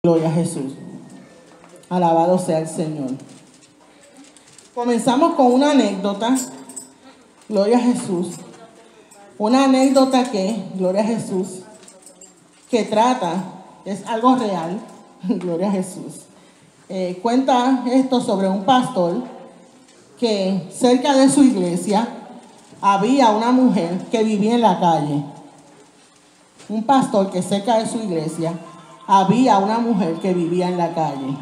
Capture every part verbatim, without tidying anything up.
Gloria a Jesús. Alabado sea el Señor. Comenzamos con una anécdota. Gloria a Jesús. Una anécdota que, gloria a Jesús, que trata, es algo real. Gloria a Jesús. Eh, cuenta esto sobre un pastor que cerca de su iglesia había una mujer que vivía en la calle. Un pastor que cerca de su iglesia había una mujer que vivía en la calle.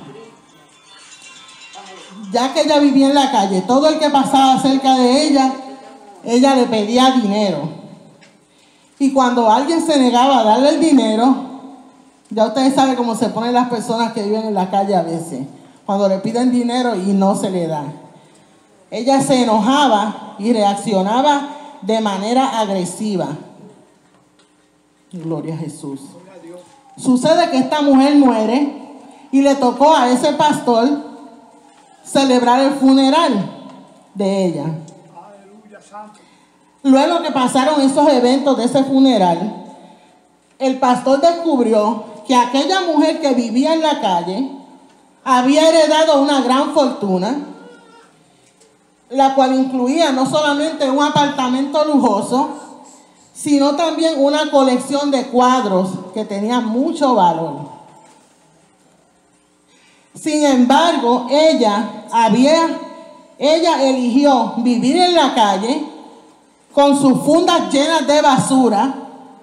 Ya que ella vivía en la calle, todo el que pasaba cerca de ella, ella le pedía dinero. Y cuando alguien se negaba a darle el dinero, ya ustedes saben cómo se ponen las personas que viven en la calle a veces, cuando le piden dinero y no se le da. Ella se enojaba y reaccionaba de manera agresiva. Gloria a Jesús. Sucede que esta mujer muere y le tocó a ese pastor celebrar el funeral de ella. Luego que pasaron esos eventos de ese funeral, el pastor descubrió que aquella mujer que vivía en la calle había heredado una gran fortuna, la cual incluía no solamente un apartamento lujoso, sino también una colección de cuadros que tenían mucho valor. Sin embargo, ella había, ella eligió vivir en la calle con sus fundas llenas de basura.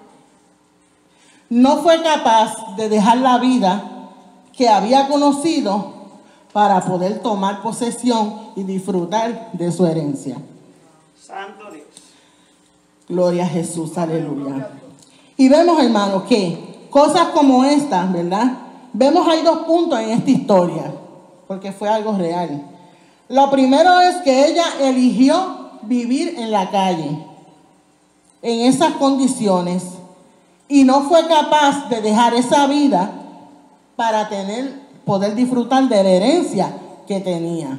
No fue capaz de dejar la vida que había conocido para poder tomar posesión y disfrutar de su herencia. Santo Dios. Gloria a Jesús, aleluya. Y vemos, hermanos, que cosas como estas, ¿verdad? Vemos hay dos puntos en esta historia, porque fue algo real. Lo primero es que ella eligió vivir en la calle, en esas condiciones, y no fue capaz de dejar esa vida para tener, poder disfrutar de la herencia que tenía.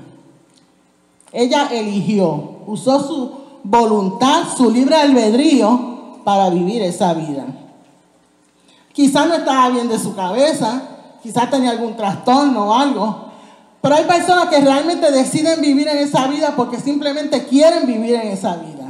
Ella eligió, usó su voluntad, su libre albedrío para vivir esa vida. Quizás no estaba bien de su cabeza, quizás tenía algún trastorno o algo, pero hay personas que realmente deciden vivir en esa vida porque simplemente quieren vivir en esa vida.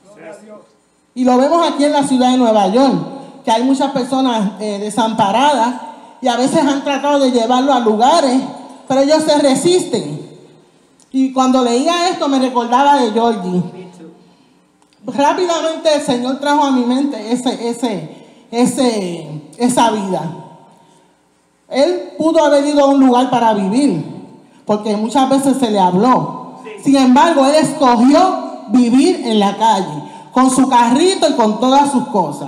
Y lo vemos aquí en la ciudad de Nueva York, que hay muchas personas eh, desamparadas y a veces han tratado de llevarlo a lugares, pero ellos se resisten. Y cuando leía esto me recordaba de Georgie. Rápidamente el Señor trajo a mi mente ese, ese, ese, esa vida. Él pudo haber ido a un lugar para vivir, porque muchas veces se le habló. Sin embargo, él escogió vivir en la calle, con su carrito y con todas sus cosas.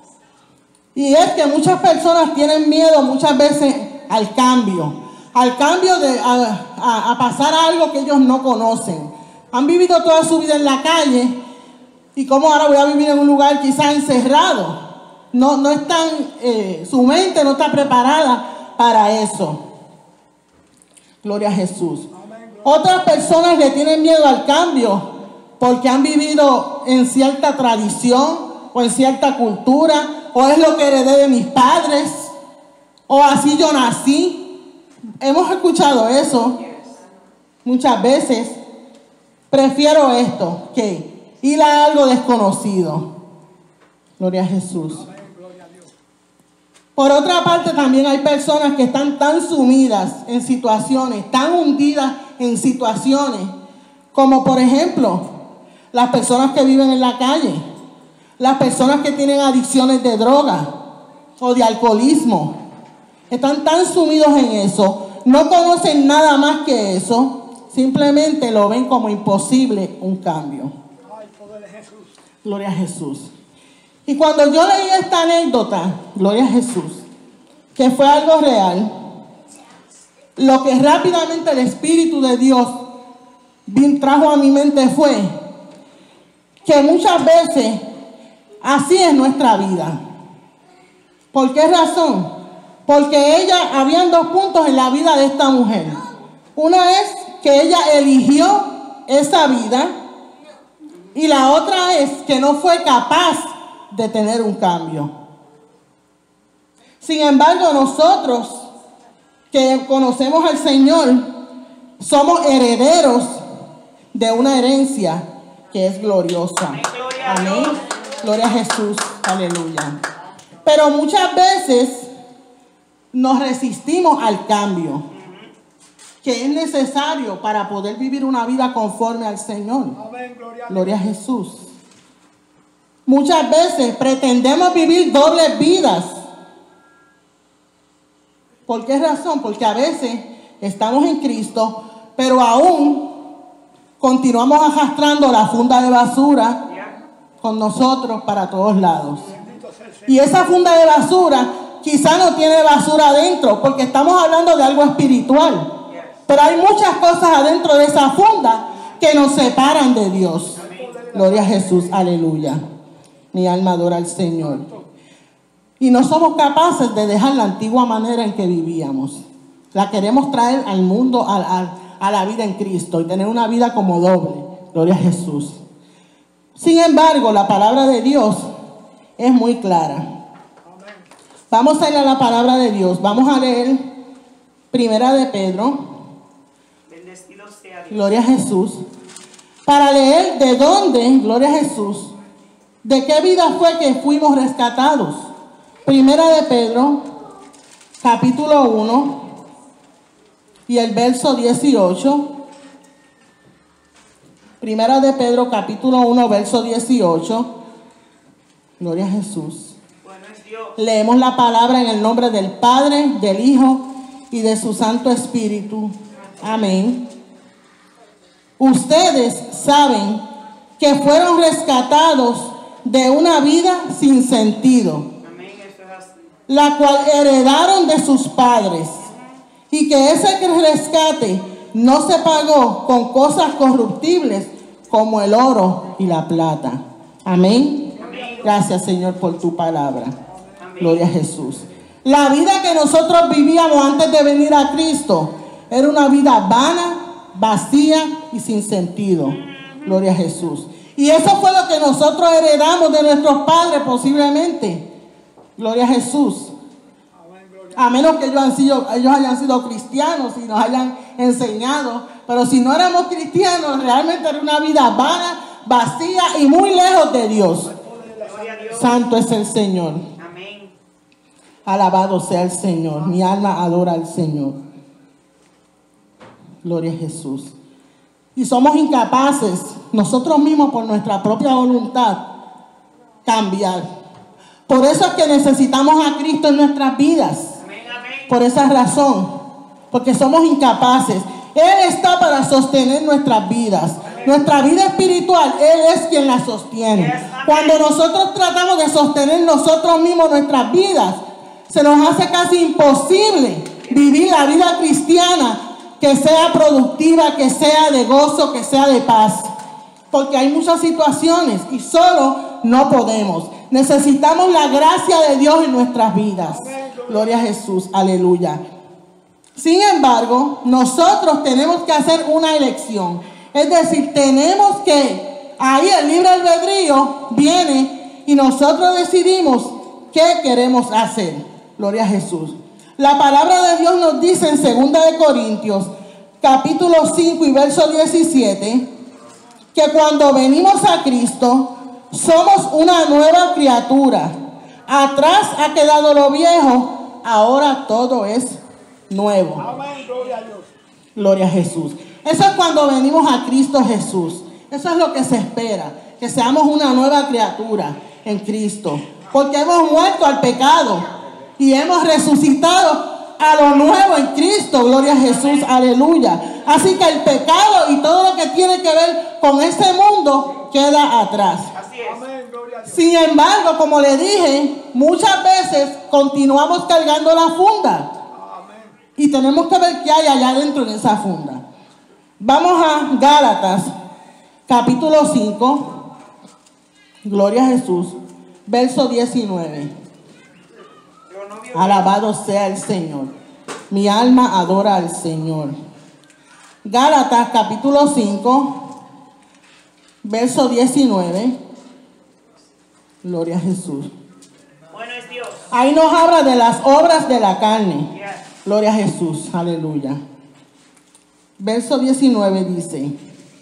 Y es que muchas personas tienen miedo muchas veces al cambio, al cambio de a, a, a pasar a algo que ellos no conocen. Han vivido toda su vida en la calle y como ahora voy a vivir en un lugar quizás encerrado. No, no están, eh, su mente no está preparada para eso. Gloria a Jesús. Otras personas le tienen miedo al cambio porque han vivido en cierta tradición o en cierta cultura, o es lo que heredé de mis padres, o así yo nací. Hemos escuchado eso muchas veces. Prefiero esto que ir a algo desconocido. Gloria a Jesús. Por otra parte, también hay personas que están tan sumidas en situaciones, tan hundidas en situaciones, como por ejemplo, las personas que viven en la calle, las personas que tienen adicciones de droga o de alcoholismo. Están tan sumidos en eso, no conocen nada más que eso, simplemente lo ven como imposible un cambio. Gloria a Jesús. Y cuando yo leí esta anécdota, gloria a Jesús, que fue algo real, lo que rápidamente el Espíritu de Dios trajo a mi mente fue que muchas veces así es nuestra vida. ¿Por qué razón? Porque ella, habían dos puntos en la vida de esta mujer. Una es que ella eligió esa vida y la otra es que no fue capaz de tener un cambio. Sin embargo, nosotros que conocemos al Señor, somos herederos de una herencia que es gloriosa. Amén. Gloria a Amén. Dios. Gloria a Jesús. Aleluya. Pero muchas veces nos resistimos al cambio que es necesario para poder vivir una vida conforme al Señor. Amén, gloria a Dios. Gloria a Jesús. Muchas veces pretendemos vivir dobles vidas. ¿Por qué razón? Porque a veces estamos en Cristo, pero aún continuamos arrastrando la funda de basura Ya. con nosotros para todos lados. Bendito sea el Señor. Y esa funda de basura quizá no tiene basura adentro, porque estamos hablando de algo espiritual. Yes. Pero hay muchas cosas adentro de esa funda que nos separan de Dios. Gloria a Jesús, aleluya. Mi alma adora al Señor. Y no somos capaces de dejar la antigua manera en que vivíamos. La queremos traer al mundo, a, a, a la vida en Cristo y tener una vida como doble. Gloria a Jesús. Sin embargo, la palabra de Dios es muy clara. Vamos a ir a la palabra de Dios. Vamos a leer Primera de Pedro. Bendecido sea Dios. Gloria a Jesús. Para leer de dónde, gloria a Jesús, de qué vida fue que fuimos rescatados. Primera de Pedro, capítulo uno, y el verso dieciocho. Primera de Pedro, capítulo uno, verso dieciocho. Gloria a Jesús. Bueno es Dios. Leemos la palabra en el nombre del Padre, del Hijo y de su Santo Espíritu. Amén. Ustedes saben que fueron rescatados de una vida sin sentido, Amén. Eso es así. la cual heredaron de sus padres, y que ese rescate no se pagó con cosas corruptibles como el oro y la plata. Amén. Amén. Gracias, Señor, por tu palabra. Amén. Gloria a Jesús. La vida que nosotros vivíamos antes de venir a Cristo era una vida vana, vacía y sin sentido. Gloria a Jesús. Y eso fue lo que nosotros heredamos de nuestros padres posiblemente. Gloria a Jesús. Amén, gloria A menos que ellos, han sido, ellos hayan sido cristianos y nos hayan enseñado. Pero si no éramos cristianos, realmente era una vida vana, vacía y muy lejos de Dios. Gloria a Dios. Santo es el Señor. Amén. Alabado sea el Señor. Mi alma adora al Señor. Gloria a Jesús. Y somos incapaces, nosotros mismos por nuestra propia voluntad, cambiar. Por eso es que necesitamos a Cristo en nuestras vidas. Amén. Amén. Por esa razón. Porque somos incapaces. Él está para sostener nuestras vidas. Nuestra vida espiritual, Él es quien la sostiene. Cuando nosotros tratamos de sostener nosotros mismos nuestras vidas, se nos hace casi imposible vivir la vida cristiana que sea productiva, que sea de gozo, que sea de paz. Porque hay muchas situaciones y solo no podemos. Necesitamos la gracia de Dios en nuestras vidas. Gloria a Jesús, aleluya. Sin embargo, nosotros tenemos que hacer una elección. Es decir, tenemos que, ahí el libre albedrío viene y nosotros decidimos qué queremos hacer. Gloria a Jesús. La palabra de Dios nos dice en segunda de Corintios, capítulo cinco y verso diecisiete, que cuando venimos a Cristo, somos una nueva criatura. Atrás ha quedado lo viejo, ahora todo es nuevo. Amén, gloria a Dios. Gloria a Jesús. Eso es cuando venimos a Cristo Jesús. Eso es lo que se espera, que seamos una nueva criatura en Cristo. Porque hemos muerto al pecado y hemos resucitado a lo nuevo en Cristo. Gloria a Jesús, aleluya. Así que el pecado y todo lo que tiene que ver con este mundo queda atrás. Así es. Amén, gloria a Dios. Sin embargo, como le dije, muchas veces continuamos cargando la funda. Amén. Y tenemos que ver qué hay allá dentro en esa funda. Vamos a Gálatas, capítulo cinco. Gloria a Jesús. Verso diecinueve. Los novios. Alabado sea el Señor. Mi alma adora al Señor. Gálatas, capítulo cinco. Verso diecinueve. Gloria a Jesús. Bueno es Dios. Ahí nos habla de las obras de la carne. Yes. Gloria a Jesús, aleluya. Verso diecinueve dice,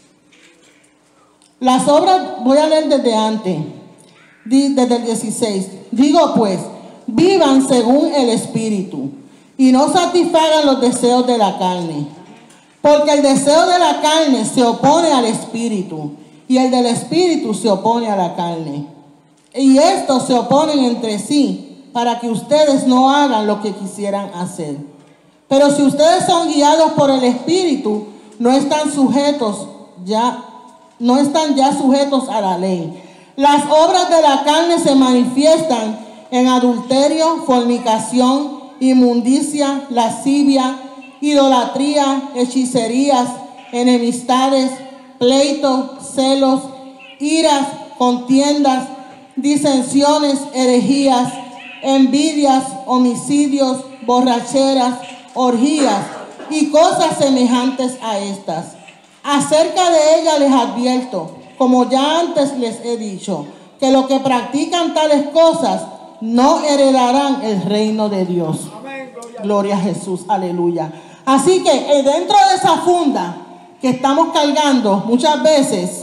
las obras, voy a leer desde antes, desde el dieciséis. Digo pues, vivan según el Espíritu y no satisfagan los deseos de la carne. Porque el deseo de la carne se opone al Espíritu y el del Espíritu se opone a la carne. Y estos se oponen entre sí para que ustedes no hagan lo que quisieran hacer. Pero si ustedes son guiados por el Espíritu, no están sujetos ya, no están ya sujetos a la ley. Las obras de la carne se manifiestan en adulterio, fornicación, inmundicia, lascivia, idolatría, hechicerías, enemistades, pleitos, celos, iras, contiendas, disensiones, herejías, envidias, homicidios, borracheras, orgías y cosas semejantes a estas. Acerca de ellas les advierto, como ya antes les he dicho, que los que practican tales cosas no heredarán el reino de Dios. Amén. Gloria. Gloria a Jesús, aleluya. Así que eh, dentro de esa funda que estamos cargando muchas veces,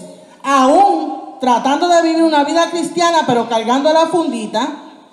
aún tratando de vivir una vida cristiana, pero cargando la fundita,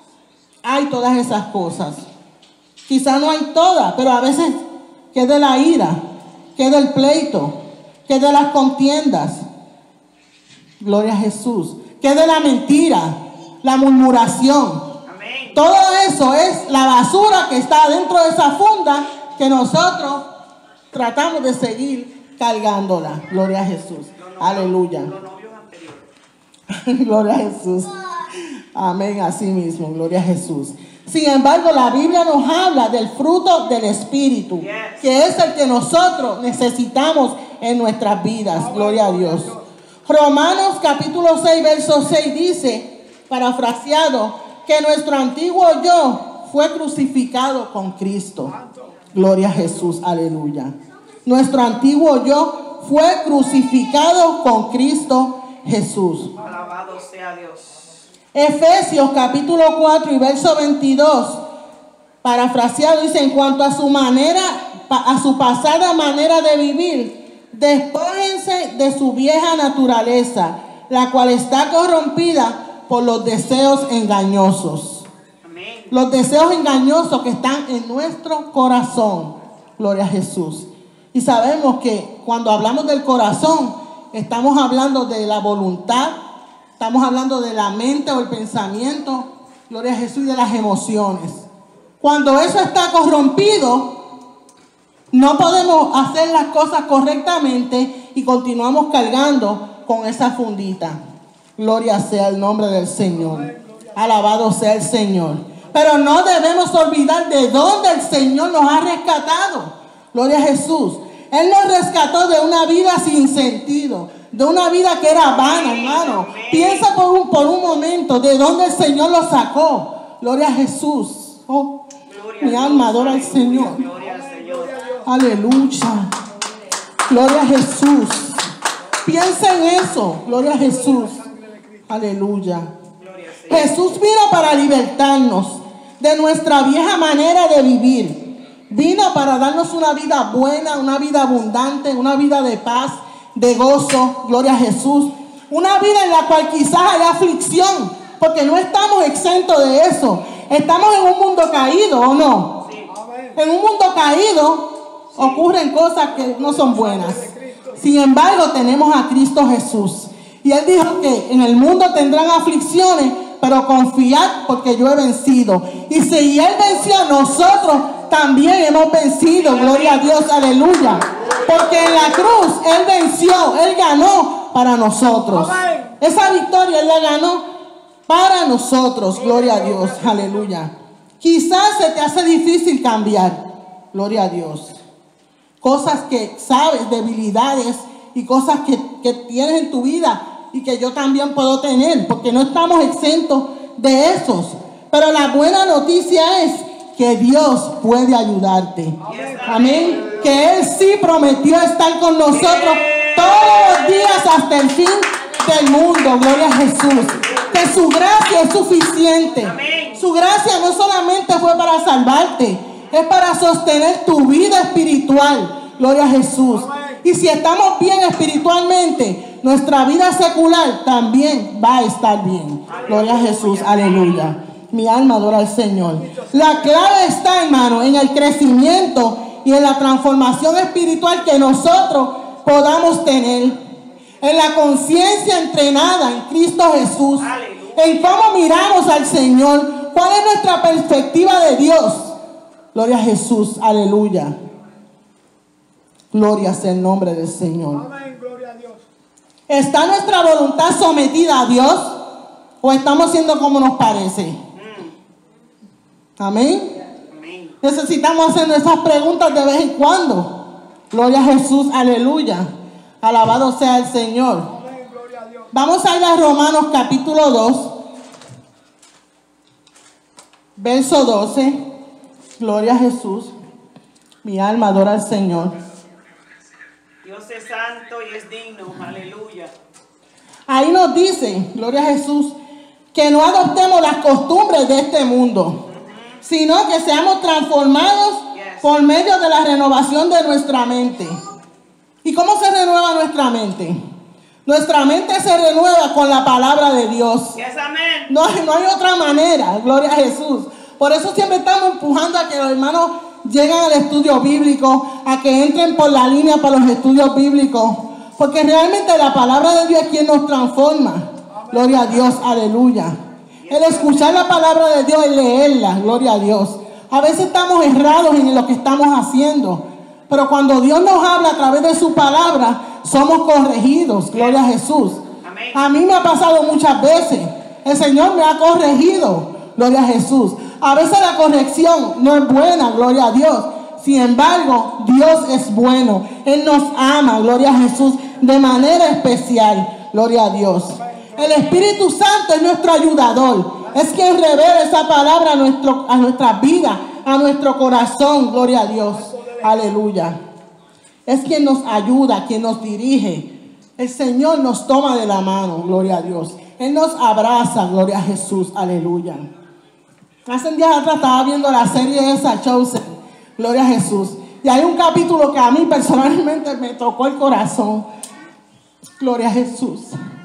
hay todas esas cosas. Quizá no hay todas, pero a veces queda la ira, queda el pleito, queda las contiendas. Gloria a Jesús. Queda la mentira, la murmuración. Amén. Todo eso es la basura que está dentro de esa funda que nosotros tratamos de seguir cargándola. Gloria a Jesús. Aleluya. Los novios anteriores. Gloria a Jesús. Amén, así mismo. Gloria a Jesús. Sin embargo, la Biblia nos habla del fruto del Espíritu, Yes. que es el que nosotros necesitamos en nuestras vidas. Gloria a Dios. Romanos capítulo seis, verso seis dice, parafraseado, que nuestro antiguo yo fue crucificado con Cristo. Gloria a Jesús, aleluya. Nuestro antiguo yo fue crucificado con Cristo Jesús. Alabado sea Dios. Efesios capítulo cuatro y verso veintidós, parafraseado, dice, en cuanto a su manera, a su pasada manera de vivir, despójense de su vieja naturaleza, la cual está corrompida por los deseos engañosos. Amén. Los deseos engañosos que están en nuestro corazón. Gloria a Jesús. Y sabemos que cuando hablamos del corazón, estamos hablando de la voluntad, estamos hablando de la mente o el pensamiento, gloria a Jesús, y de las emociones. Cuando eso está corrompido, no podemos hacer las cosas correctamente y continuamos cargando con esa fundita. Gloria sea el nombre del Señor. Alabado sea el Señor. Pero no debemos olvidar de dónde el Señor nos ha rescatado. Gloria a Jesús. Él nos rescató de una vida sin sentido, de una vida que era vana, hermano. Piensa por un, por un momento de dónde el Señor lo sacó. Gloria a Jesús. Oh, Gloria mi a alma Dios. adora al Señor. Gloria al Señor. Aleluya. Gloria a Jesús. Piensa en eso. Gloria a Jesús. Aleluya. Gloria al Señor. Jesús vino para libertarnos de nuestra vieja manera de vivir. Vino para darnos una vida buena, una vida abundante, una vida de paz, de gozo. Gloria a Jesús. Una vida en la cual quizás haya aflicción, porque no estamos exentos de eso. Estamos en un mundo caído, ¿o no? Sí. En un mundo caído ocurren cosas que no son buenas. Sin embargo, tenemos a Cristo Jesús. Y Él dijo que en el mundo tendrán aflicciones, pero confiad porque yo he vencido. Y si Él venció, nosotros también hemos vencido. Gloria a Dios, aleluya. Porque en la cruz Él venció, Él ganó para nosotros. Esa victoria Él la ganó para nosotros. Gloria a Dios, aleluya. Quizás se te hace difícil cambiar. Gloria a Dios. Cosas que sabes, debilidades y cosas que, que tienes en tu vida y que yo también puedo tener, porque no estamos exentos de esos. Pero la buena noticia es que Dios puede ayudarte. Amén. Que Él sí prometió estar con nosotros todos los días hasta el fin del mundo. Gloria a Jesús. Que su gracia es suficiente. Su gracia no solamente fue para salvarte, Es para sostener tu vida espiritual. Gloria a Jesús. Amén. Y si estamos bien espiritualmente, nuestra vida secular también va a estar bien. Gloria a Jesús. Aleluya. Mi alma adora al Señor. La clave está, hermano, en el crecimiento y en la transformación espiritual que nosotros podamos tener. En la conciencia entrenada en Cristo Jesús. En cómo miramos al Señor. ¿Cuál es nuestra perspectiva de Dios? Gloria a Jesús. Aleluya. Gloria sea el nombre del Señor. Amén, gloria a Dios. ¿Está nuestra voluntad sometida a Dios? ¿O estamos siendo como nos parece? Amén. Amén. Necesitamos hacer esas preguntas de vez en cuando. Gloria a Jesús, aleluya. Alabado sea el Señor. Amén, gloria a Dios. Vamos a ir a Romanos capítulo dos, verso doce. Gloria a Jesús. Mi alma adora al Señor. Dios es santo y es digno. Aleluya. Ahí nos dice, gloria a Jesús, que no adoptemos las costumbres de este mundo, sino que seamos transformados por medio de la renovación de nuestra mente. ¿Y cómo se renueva nuestra mente? Nuestra mente se renueva con la palabra de Dios. Yes, amén. No hay, no hay otra manera, gloria a Jesús. Por eso siempre estamos empujando a que los hermanos lleguen al estudio bíblico, a que entren por la línea para los estudios bíblicos. Porque realmente la palabra de Dios es quien nos transforma. Gloria a Dios, aleluya. El escuchar la palabra de Dios y leerla, gloria a Dios. A veces estamos errados en lo que estamos haciendo. Pero cuando Dios nos habla a través de su palabra, somos corregidos, gloria a Jesús. Amén. A mí me ha pasado muchas veces. El Señor me ha corregido, gloria a Jesús. A veces la corrección no es buena, gloria a Dios. Sin embargo, Dios es bueno. Él nos ama, gloria a Jesús, de manera especial, gloria a Dios. El Espíritu Santo es nuestro ayudador. Es quien revela esa palabra a, nuestro, a nuestra vida, a nuestro corazón, gloria a Dios. Aleluya. Es quien nos ayuda, quien nos dirige. El Señor nos toma de la mano, gloria a Dios. Él nos abraza, gloria a Jesús, aleluya. Hace días atrás estaba viendo la serie esa, Chosen, gloria a Jesús. Y hay un capítulo que a mí personalmente me tocó el corazón. Gloria a Jesús.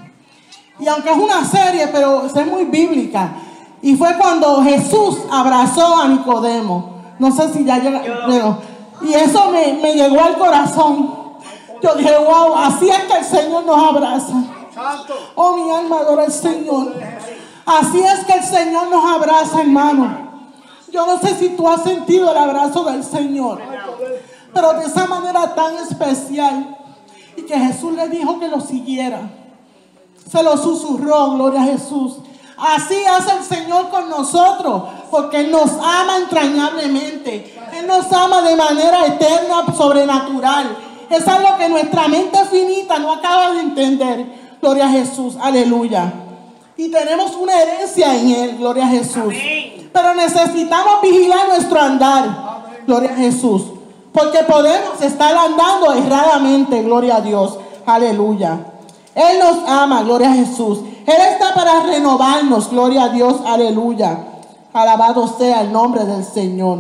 Y aunque es una serie, pero es muy bíblica. Y fue cuando Jesús abrazó a Nicodemo. No sé si ya llega, pero... Y eso me, me llegó al corazón. Yo dije, wow, así es que el Señor nos abraza. Santo. Oh, mi alma adora al Señor. Así es que el Señor nos abraza, hermano. Yo no sé si tú has sentido el abrazo del Señor, pero de esa manera tan especial. Y que Jesús le dijo que lo siguiera. Se lo susurró, gloria a Jesús. Así hace el Señor con nosotros, porque Él nos ama entrañablemente. Él nos ama de manera eterna, sobrenatural. Es algo que nuestra mente finita no acaba de entender. Gloria a Jesús, aleluya. Y tenemos una herencia en Él, gloria a Jesús. Amén. Pero necesitamos vigilar nuestro andar, gloria a Jesús. Porque podemos estar andando erradamente, gloria a Dios, aleluya. Él nos ama, gloria a Jesús. Él está para renovarnos, gloria a Dios, aleluya. Alabado sea el nombre del Señor.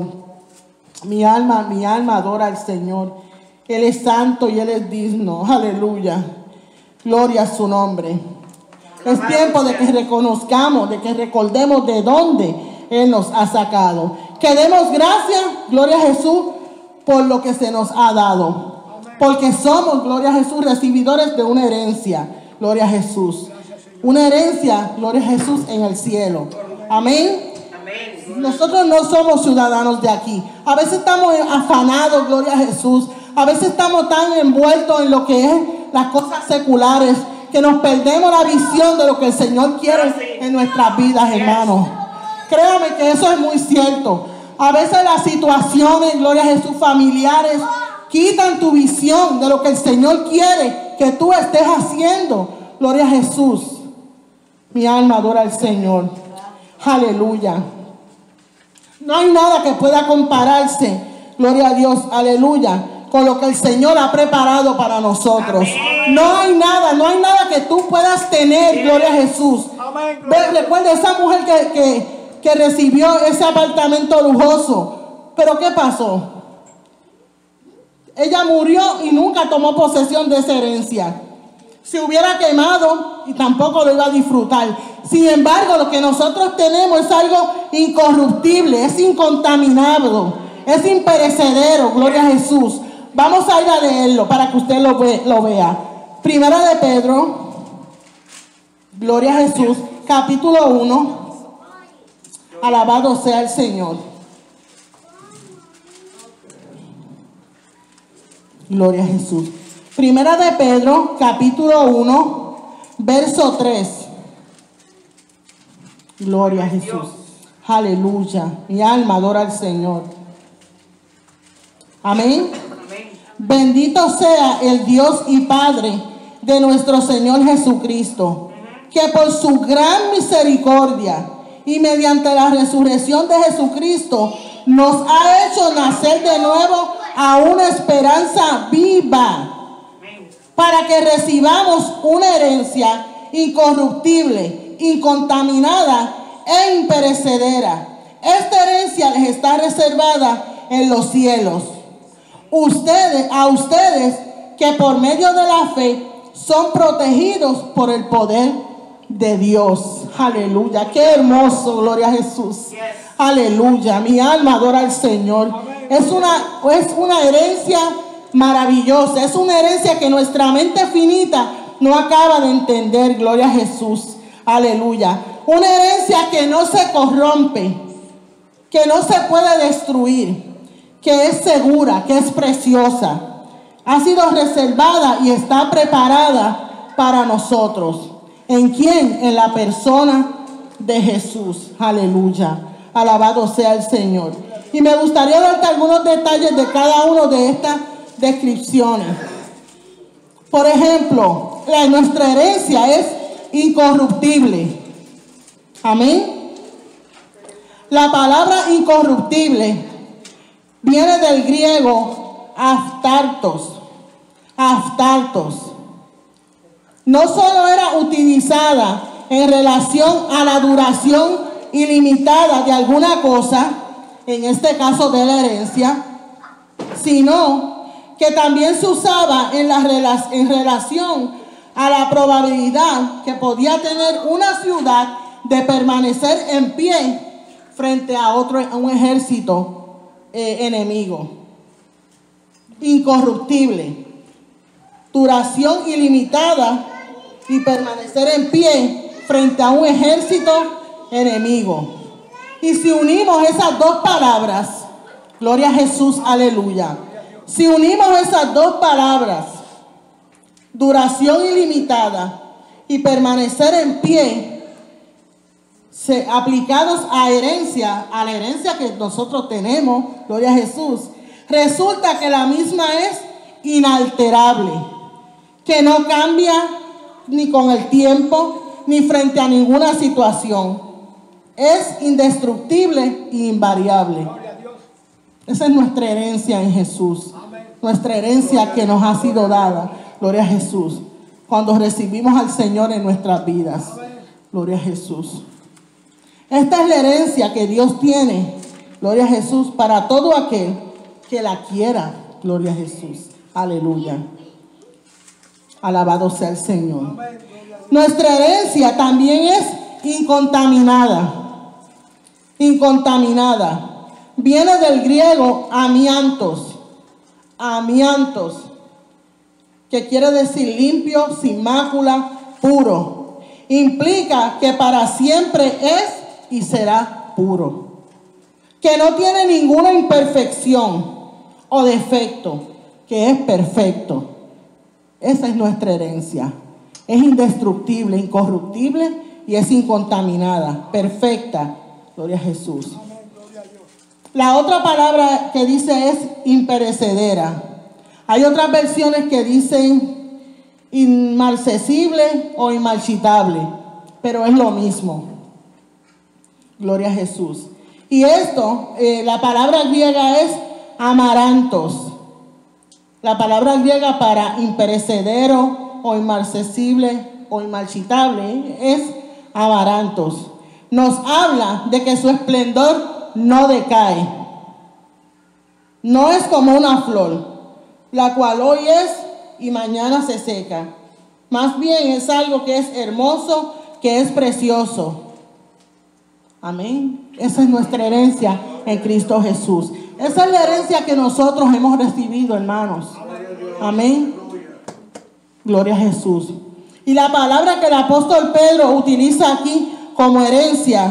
Mi alma, mi alma adora al Señor. Él es santo y Él es digno, aleluya. Gloria a su nombre. Es tiempo de que reconozcamos, de que recordemos de dónde Él nos ha sacado. Que demos gracias, gloria a Jesús, por lo que se nos ha dado. Porque somos, gloria a Jesús, recibidores de una herencia. Gloria a Jesús. Una herencia, gloria a Jesús, en el cielo. Amén. Amén. Nosotros no somos ciudadanos de aquí. A veces estamos afanados, gloria a Jesús. A veces estamos tan envueltos en lo que es las cosas seculares que nos perdemos la visión de lo que el Señor quiere en nuestras vidas, hermanos. Créame que eso es muy cierto. A veces las situaciones, gloria a Jesús, familiares, quitan tu visión de lo que el Señor quiere que tú estés haciendo. Gloria a Jesús. Mi alma adora al Señor. Aleluya. No hay nada que pueda compararse, gloria a Dios, aleluya, con lo que el Señor ha preparado para nosotros. Amén. No hay nada, no hay nada que tú puedas tener, gloria a Jesús. Amén. Ve, recuerda esa mujer que, que, que recibió ese apartamento lujoso. Pero ¿qué pasó? Ella murió y nunca tomó posesión de esa herencia. Se hubiera quemado y tampoco lo iba a disfrutar. Sin embargo, lo que nosotros tenemos es algo incorruptible, es incontaminado, es imperecedero. Gloria a Jesús. Vamos a ir a leerlo para que usted lo, ve, lo vea. Primera de Pedro, gloria a Jesús, capítulo uno. Alabado sea el Señor. Gloria a Jesús. Primera de Pedro, capítulo uno, verso tres. Gloria a Jesús. Aleluya. Mi alma adora al Señor. Amén. Bendito sea el Dios y Padre de nuestro Señor Jesucristo, que por su gran misericordia y mediante la resurrección de Jesucristo nos ha hecho nacer de nuevo a una esperanza viva, para que recibamos una herencia incorruptible, incontaminada e imperecedera. Esta herencia les está reservada en los cielos. Ustedes, a ustedes que por medio de la fe son protegidos por el poder de Dios. Aleluya. Qué hermoso, gloria a Jesús. Yes. Aleluya. Mi alma adora al Señor. Es una, es una herencia maravillosa. Es una herencia que nuestra mente finita no acaba de entender. Gloria a Jesús. Aleluya. Una herencia que no se corrompe, que no se puede destruir, que es segura, que es preciosa. Ha sido reservada y está preparada para nosotros. ¿En quién? En la persona de Jesús. Aleluya. Alabado sea el Señor. Y me gustaría darte algunos detalles de cada una de estas descripciones. Por ejemplo, la, nuestra herencia es incorruptible. Amén. La palabra incorruptible viene del griego aftartos. Aftartos. No solo era utilizada en relación a la duración ilimitada de alguna cosa, en este caso de la herencia, sino que también se usaba en, la, en relación a la probabilidad que podía tener una ciudad de permanecer en pie frente a otro, a un ejército eh, enemigo. Incorruptible, duración ilimitada y permanecer en pie frente a un ejército enemigo. Y si unimos esas dos palabras, gloria a Jesús, aleluya. Si unimos esas dos palabras, duración ilimitada y permanecer en pie, se, aplicados a herencia, a la herencia que nosotros tenemos, gloria a Jesús, resulta que la misma es inalterable, que no cambia ni con el tiempo, ni frente a ninguna situación. Es indestructible e invariable. Esa es nuestra herencia en Jesús. Nuestra herencia que nos ha sido dada. Gloria a Jesús. Cuando recibimos al Señor en nuestras vidas. Gloria a Jesús. Esta es la herencia que Dios tiene. Gloria a Jesús. Para todo aquel que la quiera. Gloria a Jesús. Aleluya. Alabado sea el Señor. Nuestra herencia también es incontaminada. Incontaminada. Viene del griego amiantos. Amiantos. Que quiere decir limpio, sin mácula, puro. Implica que para siempre es y será puro. Que no tiene ninguna imperfección o defecto. Que es perfecto. Esa es nuestra herencia. Es indestructible, incorruptible y es incontaminada, perfecta. Gloria a Jesús. La otra palabra que dice es imperecedera. Hay otras versiones que dicen inmarcesible o inmarchitable, pero es lo mismo. Gloria a Jesús. Y esto, eh, la palabra griega es amarantos. La palabra griega para imperecedero o inmarcesible o inmarchitable es amarantos. Nos habla de que su esplendor no decae. No es como una flor, la cual hoy es y mañana se seca. Más bien es algo que es hermoso, que es precioso. Amén. Esa es nuestra herencia en Cristo Jesús. Esa es la herencia que nosotros hemos recibido, hermanos. Amén. Gloria a Jesús. Y la palabra que el apóstol Pedro utiliza aquí como herencia,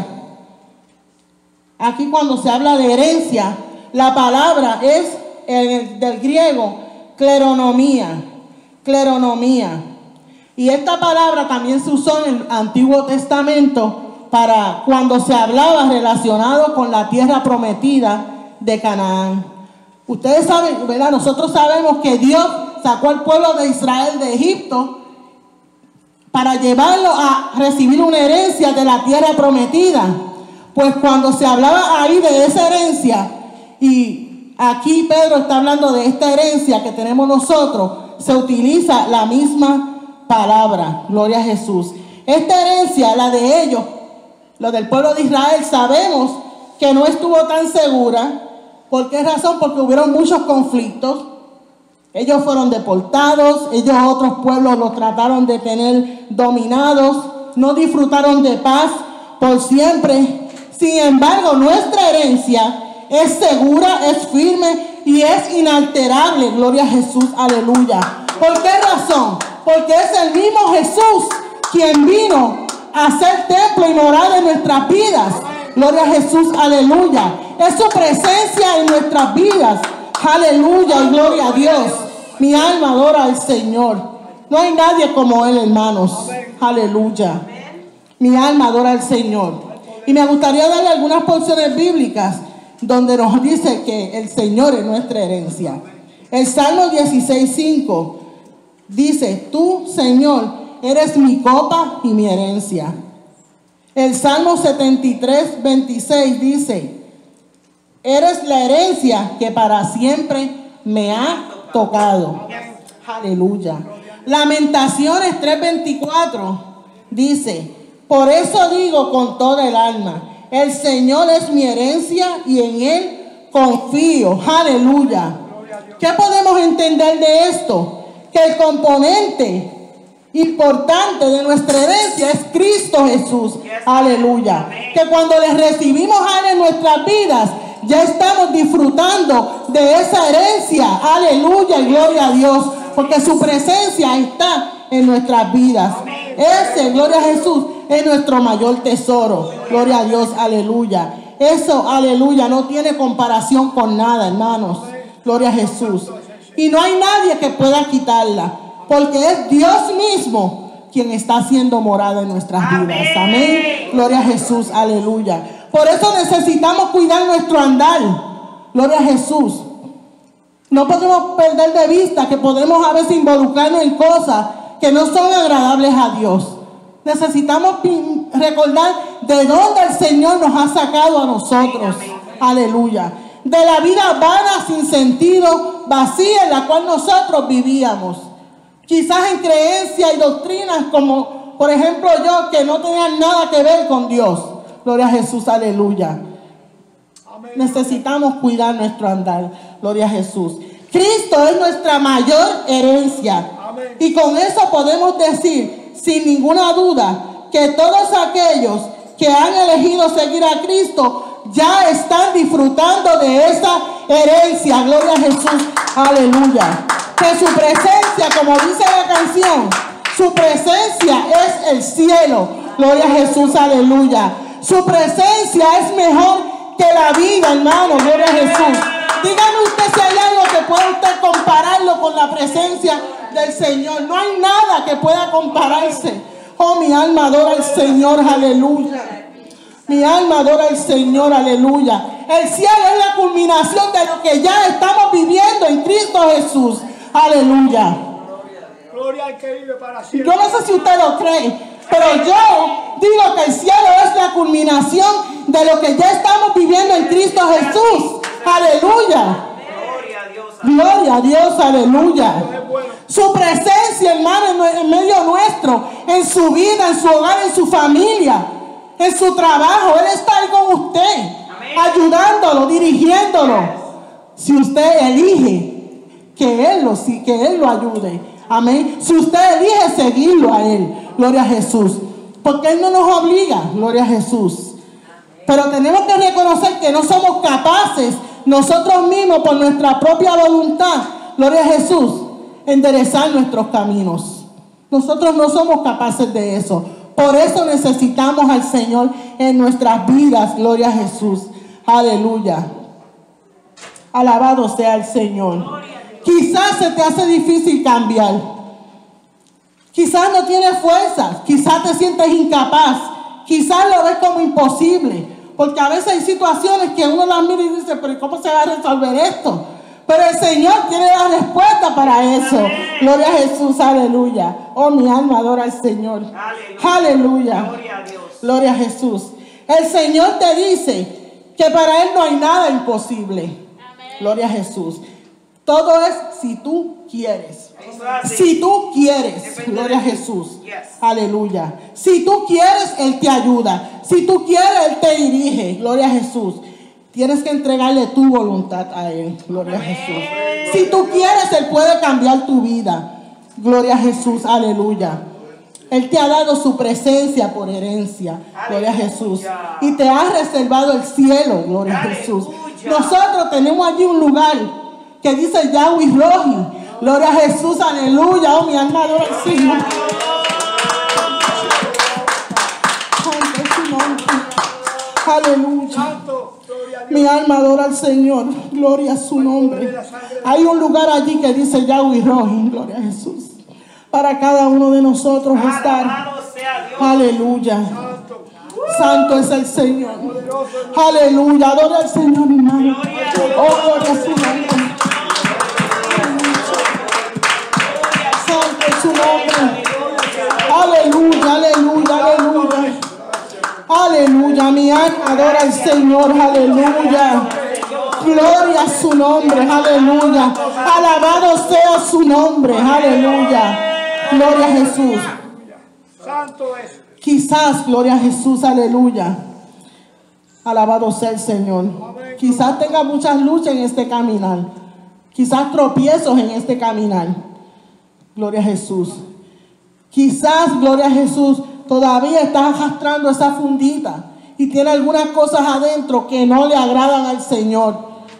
aquí cuando se habla de herencia, la palabra es el, del griego cleronomía, cleronomía. Y esta palabra también se usó en el Antiguo Testamento para cuando se hablaba relacionado con la tierra prometida de Canaán. Ustedes saben, ¿verdad? Nosotros sabemos que Dios sacó al pueblo de Israel de Egipto para llevarlo a recibir una herencia de la tierra prometida. Pues cuando se hablaba ahí de esa herencia, y aquí Pedro está hablando de esta herencia que tenemos nosotros, se utiliza la misma palabra. Gloria a Jesús. Esta herencia, la de ellos, lo del pueblo de Israel, sabemos que no estuvo tan segura. ¿Por qué razón? Porque hubieron muchos conflictos. Ellos fueron deportados, ellos otros pueblos los trataron de tener dominados, no disfrutaron de paz por siempre. Sin embargo, nuestra herencia es segura, es firme y es inalterable. Gloria a Jesús, aleluya. ¿Por qué razón? Porque es el mismo Jesús quien vino a hacer templo y morada en nuestras vidas. Gloria a Jesús, aleluya. Es su presencia en nuestras vidas. Aleluya y gloria a Dios. Mi alma adora al Señor. No hay nadie como Él, hermanos. Aleluya. Mi alma adora al Señor. Y me gustaría darle algunas porciones bíblicas donde nos dice que el Señor es nuestra herencia. El Salmo dieciséis cinco dice: tú, Señor, eres mi copa y mi herencia. El Salmo setenta y tres veintiséis dice: eres la herencia que para siempre me ha tocado. Aleluya. Lamentaciones tres veinticuatro dice: por eso digo con toda el alma, el Señor es mi herencia y en Él confío. Aleluya. ¿Qué podemos entender de esto? Que el componente importante de nuestra herencia es Cristo Jesús. Aleluya. Que cuando le recibimos a Él en nuestras vidas, ya estamos disfrutando de esa herencia. Aleluya y gloria a Dios. Porque su presencia está en nuestras vidas. Ese, gloria a Jesús, es nuestro mayor tesoro. Gloria a Dios, aleluya. Eso, aleluya, no tiene comparación con nada, hermanos. Gloria a Jesús. Y no hay nadie que pueda quitarla, porque es Dios mismo quien está haciendo morada en nuestras vidas. Amén. Gloria a Jesús, aleluya. Por eso necesitamos cuidar nuestro andar. Gloria a Jesús. No podemos perder de vista que podemos a veces involucrarnos en cosas que no son agradables a Dios. Necesitamos recordar de dónde el Señor nos ha sacado a nosotros. Aleluya. De la vida vana, sin sentido, vacía en la cual nosotros vivíamos. Quizás en creencias y doctrinas como, por ejemplo, yo, que no tenían nada que ver con Dios. Gloria a Jesús, aleluya. Amén. Necesitamos cuidar nuestro andar. Gloria a Jesús. Cristo es nuestra mayor herencia. Amén. Y con eso podemos decir, sin ninguna duda, que todos aquellos que han elegido seguir a Cristo ya están disfrutando de esa herencia. Gloria a Jesús, aleluya. Que su presencia, como dice la canción, su presencia es el cielo. Gloria a Jesús, aleluya. Su presencia es mejor que la vida, hermano. Gloria a Jesús. Dígame usted si hay algo que pueda usted compararlo con la presencia del Señor. No hay nada que pueda compararse. Oh, mi alma adora al Señor, aleluya. Mi alma adora al Señor, aleluya. El cielo es la culminación de lo que ya estamos viviendo en Cristo Jesús. Aleluya. Gloria al que vive para siempre. Yo no sé si usted lo cree, pero yo digo que el cielo es la culminación de lo que ya estamos viviendo en Cristo Jesús. Aleluya. Gloria a Dios, aleluya. Su presencia, hermano, en medio nuestro, en su vida, en su hogar, en su familia, en su trabajo. Él está ahí con usted, ayudándolo, dirigiéndolo. Si usted elige que Él lo, que Él lo ayude. Amén. Si usted elige seguirlo a Él. Gloria a Jesús. Porque Él no nos obliga. Gloria a Jesús. Pero tenemos que reconocer que no somos capaces nosotros mismos por nuestra propia voluntad. Gloria a Jesús. Enderezar nuestros caminos. Nosotros no somos capaces de eso. Por eso necesitamos al Señor en nuestras vidas. Gloria a Jesús. Aleluya. Alabado sea el Señor. Quizás se te hace difícil cambiar. Quizás no tienes fuerza. Quizás te sientes incapaz. Quizás lo ves como imposible. Porque a veces hay situaciones que uno las mira y dice, pero ¿cómo se va a resolver esto? Pero el Señor tiene la respuesta para eso. Amén. Gloria a Jesús, aleluya. Oh, mi alma adora al Señor. Aleluya. Aleluya. Gloria a Dios. Gloria a Jesús. El Señor te dice que para Él no hay nada imposible. Amén. Gloria a Jesús. Todo es si tú quieres. Si tú quieres. Gloria a Jesús. Yes. Aleluya. Si tú quieres, Él te ayuda. Si tú quieres, Él te dirige. Gloria a Jesús. Tienes que entregarle tu voluntad a Él. Gloria a Jesús. Si tú quieres, Él puede cambiar tu vida. Gloria a Jesús. Aleluya. Él te ha dado su presencia por herencia. Gloria a Jesús. Y te ha reservado el cielo. Gloria a Jesús. Nosotros tenemos allí un lugar que dice Yahweh Rohi. Gloria a Jesús. Aleluya. Oh, mi alma adora al Señor. Aleluya. Mi alma adora al Señor. Gloria a su nombre. Hay un lugar allí que dice Yahweh Rohi. Gloria a Jesús. Para cada uno de nosotros estar. Aleluya. Santo es el Señor. Aleluya. Adora al Señor, mi hermano. Oh, gloria a su nombre. Santo es su nombre. Aleluya, aleluya, aleluya. Aleluya, mi alma adora al Señor, aleluya. Gloria a su nombre, aleluya. Alabado sea su nombre, aleluya. Gloria a Jesús. Santo es. Quizás, gloria a Jesús, aleluya. Alabado sea el Señor. Quizás tenga muchas luchas en este caminar. Quizás tropiezos en este caminar. Gloria a Jesús. Quizás, gloria a Jesús, todavía estás arrastrando esa fundita y tiene algunas cosas adentro que no le agradan al Señor.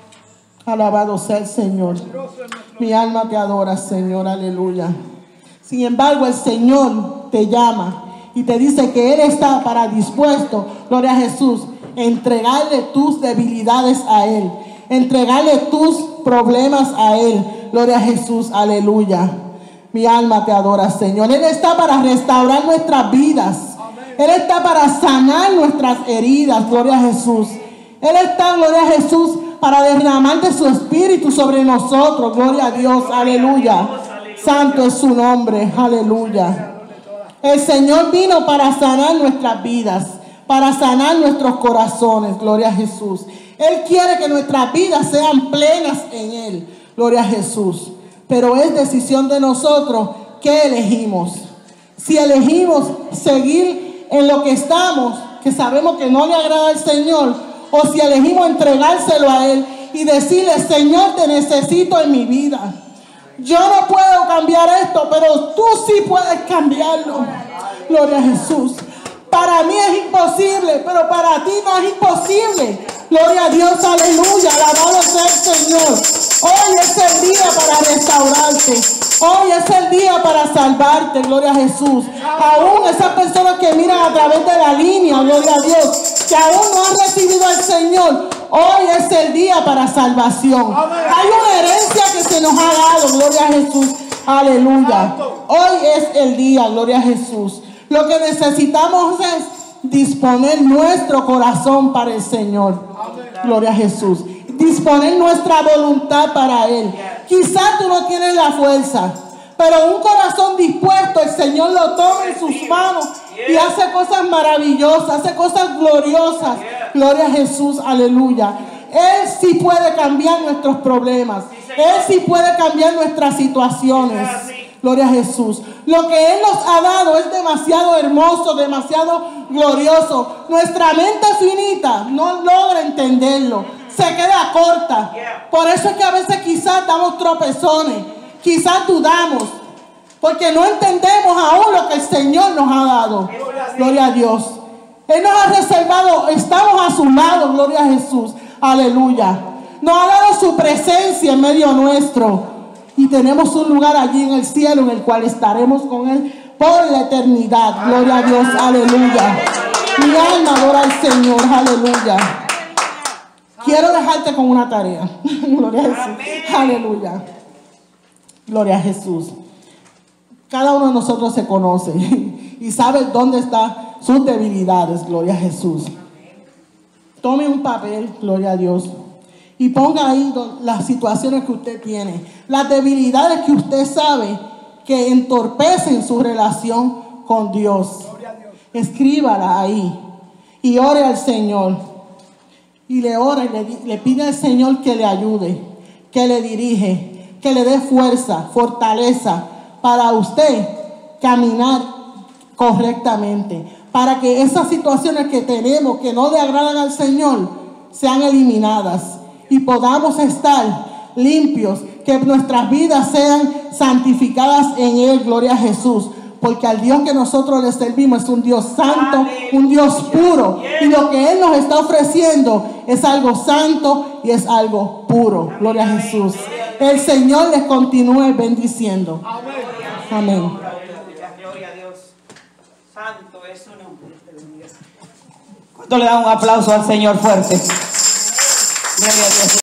Alabado sea el Señor. Mi alma te adora, Señor, aleluya. Sin embargo, el Señor te llama y te dice que Él está para dispuesto, gloria a Jesús, entregarle tus debilidades a Él, entregarle tus problemas a Él. Gloria a Jesús, aleluya. Mi alma te adora, Señor. Él está para restaurar nuestras vidas. Él está para sanar nuestras heridas. Gloria a Jesús. Él está, gloria a Jesús, para derramar de su espíritu sobre nosotros. Gloria a Dios. Aleluya. Santo es su nombre. Aleluya. El Señor vino para sanar nuestras vidas, para sanar nuestros corazones. Gloria a Jesús. Él quiere que nuestras vidas sean plenas en Él. Gloria a Jesús. Pero es decisión de nosotros que elegimos. Si elegimos seguir en lo que estamos, que sabemos que no le agrada al Señor, o si elegimos entregárselo a Él y decirle, Señor, te necesito en mi vida. Yo no puedo cambiar esto, pero tú sí puedes cambiarlo. Gloria a Jesús. Para mí es imposible, pero para ti no es imposible. Gloria a Dios, aleluya. Alabado sea el Señor. Hoy es el día para restaurarte. Hoy es el día para salvarte. Gloria a Jesús. Aún esas personas que miran a través de la línea, gloria a Dios, que aún no han recibido al Señor, hoy es el día para salvación. Hay una herencia que se nos ha dado. Gloria a Jesús. Aleluya. Hoy es el día. Gloria a Jesús. Lo que necesitamos es disponer nuestro corazón para el Señor. Gloria a Jesús. Disponer nuestra voluntad para Él. Quizás tú no tienes la fuerza, pero un corazón dispuesto, el Señor lo toma en sus manos y hace cosas maravillosas, hace cosas gloriosas. Gloria a Jesús, aleluya. Él sí puede cambiar nuestros problemas. Él sí puede cambiar nuestras situaciones. Gloria a Jesús. Lo que Él nos ha dado es demasiado hermoso, demasiado glorioso. Nuestra mente finita no logra entenderlo. se queda corta. Por eso es que a veces quizás damos tropezones, quizás dudamos, porque no entendemos aún lo que el Señor nos ha dado. Gloria a Dios. Él nos ha reservado, estamos a su lado, gloria a Jesús. Aleluya. Nos ha dado su presencia en medio nuestro. Y tenemos un lugar allí en el cielo en el cual estaremos con Él por la eternidad. Gloria a Dios. Aleluya. Mi alma adora al Señor. Aleluya. Quiero dejarte con una tarea. Gloria a Jesús. Aleluya. Gloria a Jesús. Cada uno de nosotros se conoce y sabe dónde están sus debilidades. Gloria a Jesús. Tome un papel, gloria a Dios, y ponga ahí las situaciones que usted tiene, las debilidades que usted sabe que entorpecen su relación con Dios. Escríbala ahí y ore al Señor. Y le ora y le, le pide al Señor que le ayude, que le dirige, que le dé fuerza, fortaleza para usted caminar correctamente. Para que esas situaciones que tenemos que no le agradan al Señor sean eliminadas y podamos estar limpios, que nuestras vidas sean santificadas en Él, gloria a Jesús, porque al Dios que nosotros le servimos es un Dios santo, un Dios puro, y lo que Él nos está ofreciendo es algo santo y es algo puro, gloria a Jesús. El Señor les continúe bendiciendo. Amén. Gloria a Dios. Santo es su nombre. ¿Cuánto le da un aplauso al Señor fuerte? Gloria a Dios.